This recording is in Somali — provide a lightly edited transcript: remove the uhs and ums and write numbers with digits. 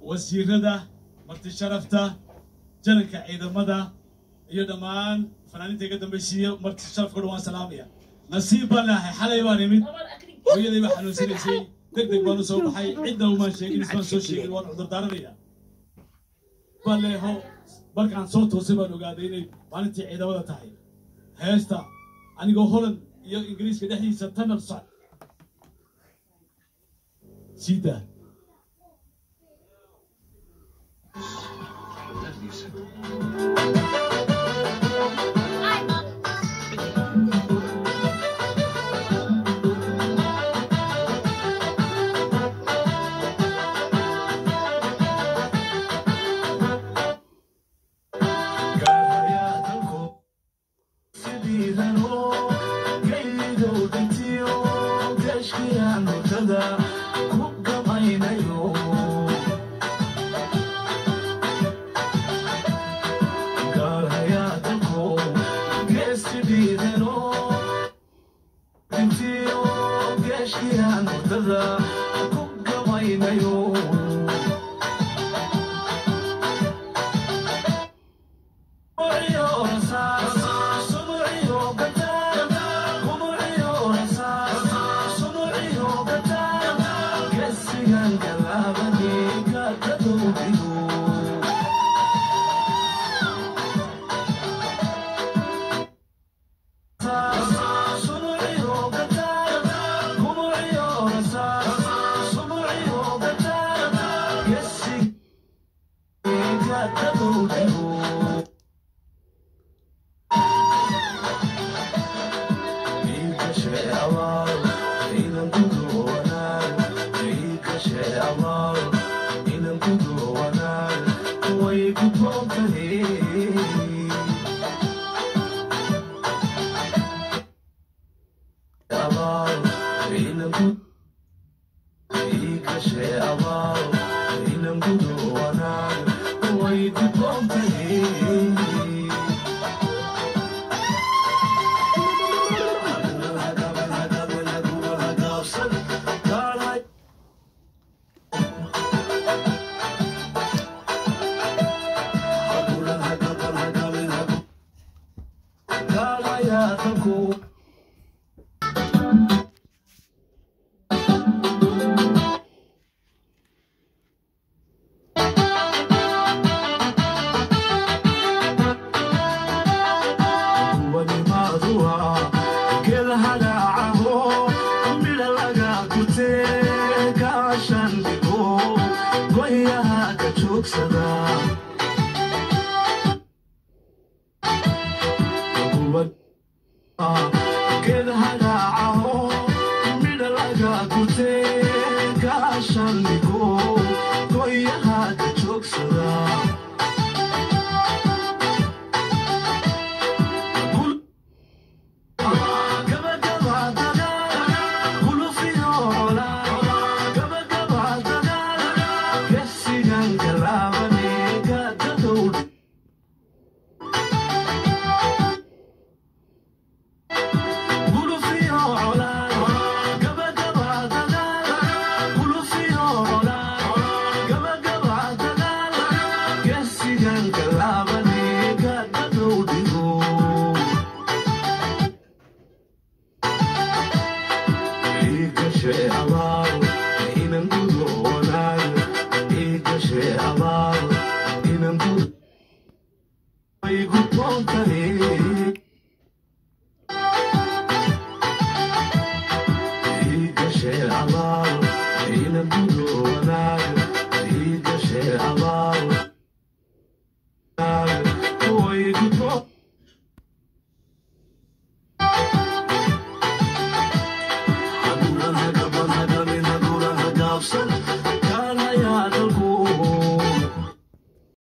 wasiirada marti sharafta jalanka ciidamada iyo dhamaan fanaaniinta iga dambaysiiyo marti sharaf ku dhawaan salaamaya nasiib baan lahay xalay baan imid hooyaday baa xanuunsanaysay degdeg baan u soo baxay cidna uma sheegin ismaan soo sheegin waan cudur daaranaya baleeho markaan soo toosay baan ogaaday inay maalintii ciidamada tahay heesta anigoo Holland iyo Ingiriiska dhexdiisa tunnel socod sida Share Allah,